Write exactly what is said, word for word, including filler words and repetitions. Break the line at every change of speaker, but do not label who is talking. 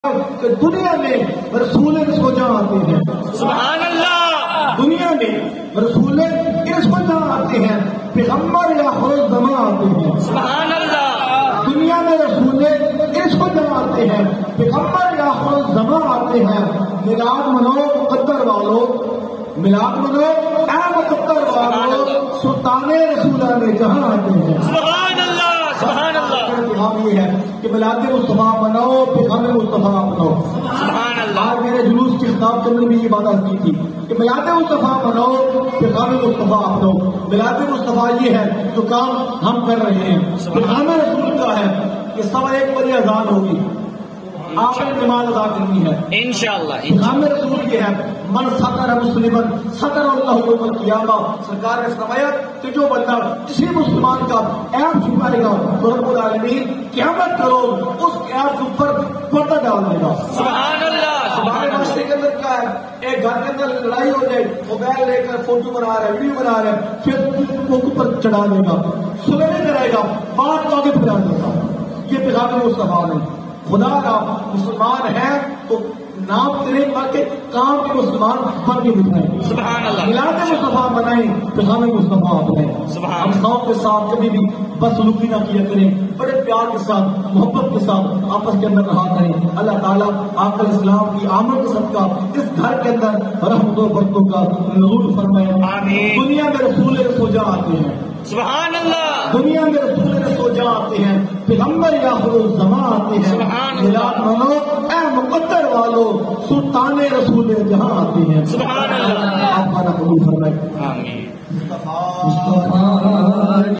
کہ دنیا میں رسول سوجا آتے ہیں،
سبحان اللہ،
دنیا میں رسول سوجا آتے ہیں، پیغمبر یا خروج زمان آتے ہیں،
سبحان اللہ،
دنیا میں رسول سوجا آتے ہیں، پیغمبر یا خروج زمان آتے ہیں۔ میلاد منو مقدر والو، میلاد منو اے مقدر والو، سلطان رسولان جہاں آتے ہیں۔
سبحان اللہ، سبحان اللہ،
پیغام یہ ہے کہ میلاد مصطفیٰ مناؤ، پیغام مصطفیٰ مناؤ۔
سبحان اللہ،
آج میرے جلوس کی خطاب کے اندر بھی یہ بات کی تھی کہ میلاد مصطفیٰ مناؤ، پیغام مصطفیٰ اپناؤ۔ میلاد مصطفیٰ یہ ہے جو کام ہم کر رہے ہیں، پیغام رسول کا ہے کہ سوا ایک بجے اذان ہوگی، آپ نے نماز ادا کرنی ہے
انشاءاللہ۔
پیغام رسول یہ ہے من ستر مسلمن ستر اللہ یوم القیامہ۔ سرکار نے فرمایا کہ جو بندہ کسی مسلمان کا عیب چھپائے گا تو رب العالمین قیامت کرو اس عیب کے اوپر پردہ ڈال دے گا۔
سبحان اللہ،
ہمارے معاشرے کے اندر کیا ہے، ایک گھر کے اندر لڑائی ہو جائے، موبائل لے کر فوٹو بنا رہا ہے، ویڈیو بنا رہا ہے، فیس بک پر چڑھا دے گا، سلح نہیں کرے گا، بات کو آگے پھیلا دے گا۔ یہ پیغام مصطفیٰ ہے۔ خدا کا مسلمان ہے تو نام کرے بلکہ کام کے مسلمان بن کے دکھائیں۔
سبحان اللہ،
میلاد مصطفیٰ منائیں، پیغام مصطفیٰ اپنائیں۔
سبحان
ہم سب کے ساتھ کبھی بھی بدسلوکی نہ کیا کریں، بڑے پیار کے ساتھ محبت کے ساتھ آپس کے اندر رہا کریں۔ اللہ تعالیٰ آقا اسلام کی آمد کے صدقہ اس گھر کے اندر رحمت و برکتوں کا نزول فرمائے۔
آمین۔
دنیا میں رسول سوجا آتے ہیں،
سبحان اللہ،
دنیا میں رسول سوجا آتے ہیں، پیغمبر یا خروج زمان آتے ہیں۔
سبحان اللہ،
میلاد منو اے مقدر والو، سلطان رسول جہاں آتے ہیں۔
سبحان اللہ،
آپ ہمارا قبول فرمائے۔
آمین۔
مصطفیٰ